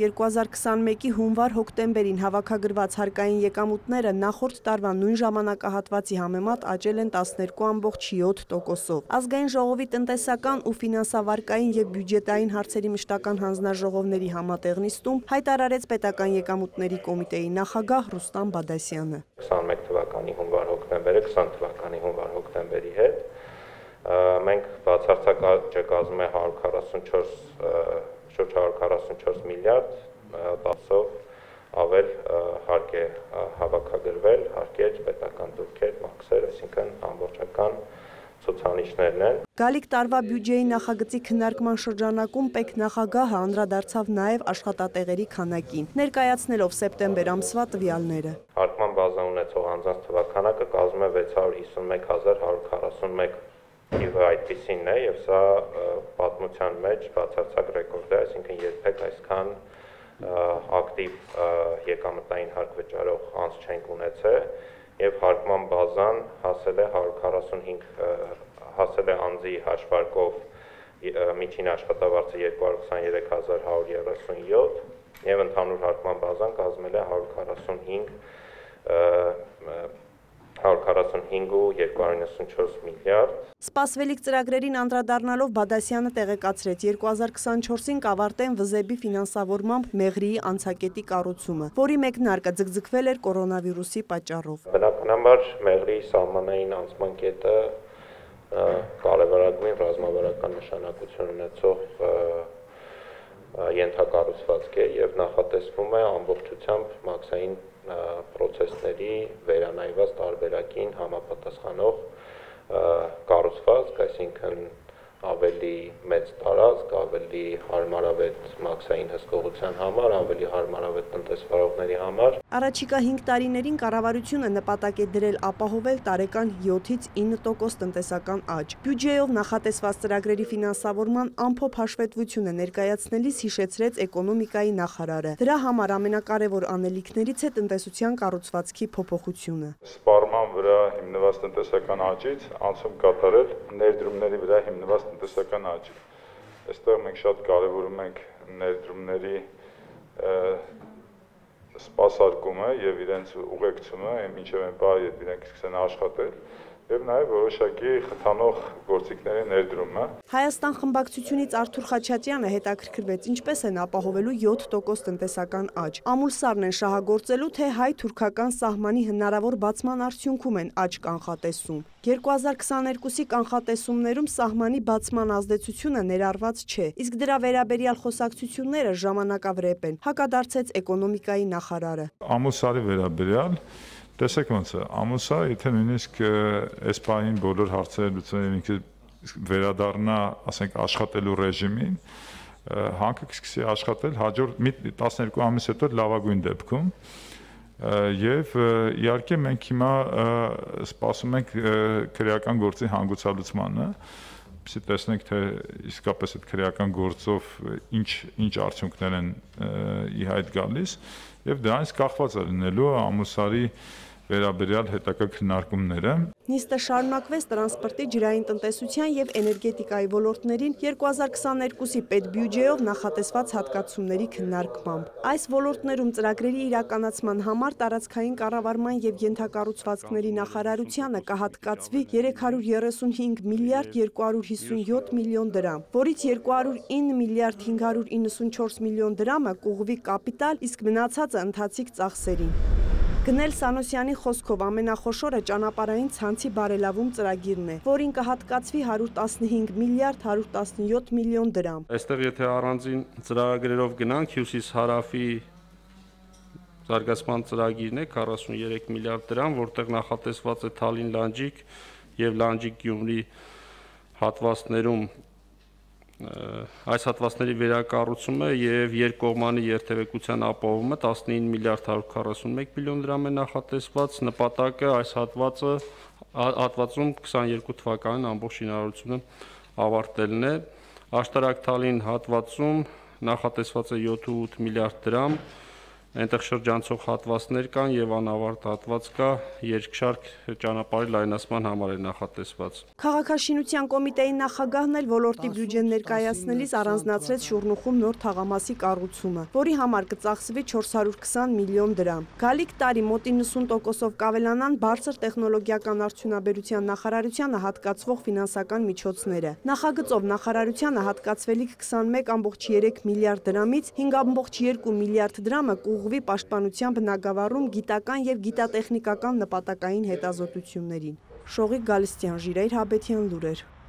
2021-ի հունվար-հոկտեմբերին հավաքագրված հարկային եկամուտները նախորդ տարվա նույն ժամանակահատվածի համեմատ աճել են 12,7%-ով։ Ազգային ժողովի տնտեսական ու ֆինանսավարկային եւ բյուջետային հարցերի մշտական հանձնաժողովների համատեղ նիստում հայտարարեց պետական եկամուտների կոմիտեի նախագահ Ռուստամ Բադասյանը։ 21 թվականի հունվար-հոկտեմբերը 20 թվականի հունվար-հոկտեմբերի հետ մենք բացարձակ աճը կազմում է 144 միլիարդ, 10-ով ավել հարկ է հավաքագրվել, հարկեր, պետական դուրքեր, մաքսեր, այսինքն ամբողջական ցուցանիշներն են։ Գալիք տարվա բյուջեի նախագծի քննարկման շրջանակում պետնախագահը անդրադարձավ նաև աշխատատեղերի քանակին, ներկայացնելով սեպտեմբեր ամսվա տվյալները։ Հարկման բազա ունեցող անձանց թվաքանակը կազմում է 651,141 թիվը այդպիսին է եւ սա պատմության մեջ բացարձակ ռեկորդ է, այսինքն երբեք այսքան ակտիվ եկամտային հարկ վճարող անձ չենք ունեցել եւ հարկման բազան հասել է անձի հաշվարկով միջին աշխատավարձը 223,137 եւ ընդհանուր հարկման բազան կազմել է 145,294 միլիարդ։ Սպասվելիք ծրագրերին անդրադառնալով Բադասյանը տեղեկացրեց 2024-ին կավարտեն վզեբի ֆինանսավորմամբ Մեղրիի անցակետի կառուցումը, որի մեկնարկը ձգձգվել էր կորոնավիրուսի պատճառով։ Բնականաբար Մեղրիի սահմանային անցման կետը կարևորագույն ռազմավարական նշանակություն ունեցող ենթակառուցվածք է եւ նախատեսվում է ամբողջությամբ մաքսային պրոցեսների վերանայված տարբերակին համապատասխանող կառուցվածք, այսինքն ավելի մեծ տարածք, ավելի հարմարավետ մաքսային հսկողության համար, ավելի հարմարավետ տնտեսվարողների համար։ Առաջիկա 5 տարիներին կառավարությունը նպատակ է դրել ապահովել տարեկան 7-ից 9% տնտեսական աճ։ Բյուջեով նախատեսված ծրագրերի ֆինանսավորման ամփոփ հաշվետվությունը ներկայացնելիս հիշեցրեց էկոնոմիկայի նախարարը։ Դրա համար ամենակարևոր անելիքներից է տնտեսության կառուցվածքի փոփոխությունը։ Սպառման վրա հիմնված տնտեսական աճից անցում կատարել ներդրումների վրա հիմնված տնտեսական աճի։ Այստեղ մենք շատ կարևորում ենք ներդրումների սպասարկումը եւ իրենց ուղեկցումը, մինչեւ այն բա իրենք սկսեն աշխատել եւ նաեւ որոշակի խթանող գործիքների ներդրումը։ Հայաստան խմբակցությունից Արթուր Խաչատյանը հետաքրքրվեց ինչպես են ապահովելու 7% տնտեսական աճ։ Ամուլսարն են շահագործելու, թե հայ-թուրքական սահմանի հնարավոր բացման արդյունքում են աճ կանխատեսում։ 2022-ի կանխատեսումներում սահմանի բացման ազդեցությունը ներառված չէ, իսկ դրա վերաբերյալ խոսակցությունները ժամանակավրեպ են, հակադարձեց էկոնոմիկայի նախարարը։ Ամուլսարի վերաբերյալ տեսեք ոնց է, ամուսա, եթե նույնիսկ այս պահին բոլոր հարցերը լուծեն ինքը վերադառնա, ասենք, աշխատելու ռեժիմին, հանքը կսկսի աշխատել հաջորդ 12 ամիս հետո լավագույն դեպքում, եւ իհարկե մենք հիմա սպասում ենք քրեական գործի հանգուցալուծմանը, պեսի տեսնենք, թե իսկապես այդ քրեական գործով ինչ արդյունքներ են ի հայտ գալիս, եւ դրանից կախված է լինելու ամուսարի վերաբերյալ հետագա քննարկումները։ Նիստը շարունակվեց տրանսպորտի, ջրային տնտեսության եւ էներգետիկայի ոլորտներին 2022-ի պետբյուջեով նախատեսված հատկացումների քննարկմամբ։ Այս ոլորտներում ծրագրերի իրականացման համար տարածքային կառավարման եւ ենթակառուցվածքների նախարարությանը կհատկացվի 335 միլիարդ 257 միլիոն դրամ, որից 209 միլիարդ 594 միլիոն դրամը կուղղվի կապիտալ, իսկ մնացածը ընթացիկ ծախսերին։ Գնել Սանոսյանի խոսքով ամենախոշորը ճանապարհային ցանցի բարելավում ծրագիրն է, որին կհատկացվի 115 միլիարդ 117 միլիոն դրամ։ Այստեղ եթե առանձին ծրագրերով գնանք, հյուսիս-հարավի զարգացման ծրագիրն է 43 միլիարդ դրամ, որտեղ նախատեսված է Թալին-Լանջիկ եւ Լանջիկ-Գյումրի հատվածներում այս հատվածների վերակառուցումը եւ երկկողմանի երթևեկության ապահովումը 19 միլիարդ 141 միլիոն դրամ է նախատեսված, նպատակը այս հատվածում 22 թվականին ամբողջ շինարարությունը ավարտելն է։ Աշտարակ-Թալին հատվածում նախատեսված է 7.8 միլիարդ դրամ, Այնտեղ շրջանցող հատվածներ կան եւ անավարտ հատված կա, երկշարք ճանապարհի լայնացման համար է նախատեսված։ Քաղաքաշինության կոմիտեի նախագահն էլ ոլորտի բյուջեն ներկայացնելիս առանձնացրեց Շուռնուխում նոր թաղամասի կառուցումը, որի համար կծախսվի 420 միլիոն դրամ։ Գալիք տարի մոտ 90%-ով կավելանան բարձր տեխնոլոգիական արդյունաբերության նախարարությանը հատկացվող ֆինանսական միջոցները։ Նախագծով նախարարությանը հատկացվելիք 21.3 միլիարդ դրամից 5.2 միլիարդ դրամը կուղղվի պաշտպանության բնագավառում գիտական եւ գիտատեխնիկական նպատակային հետազոտություններին։ Շողիկ Գալստյան, Ժիրայր Հաբետյան լուրեր։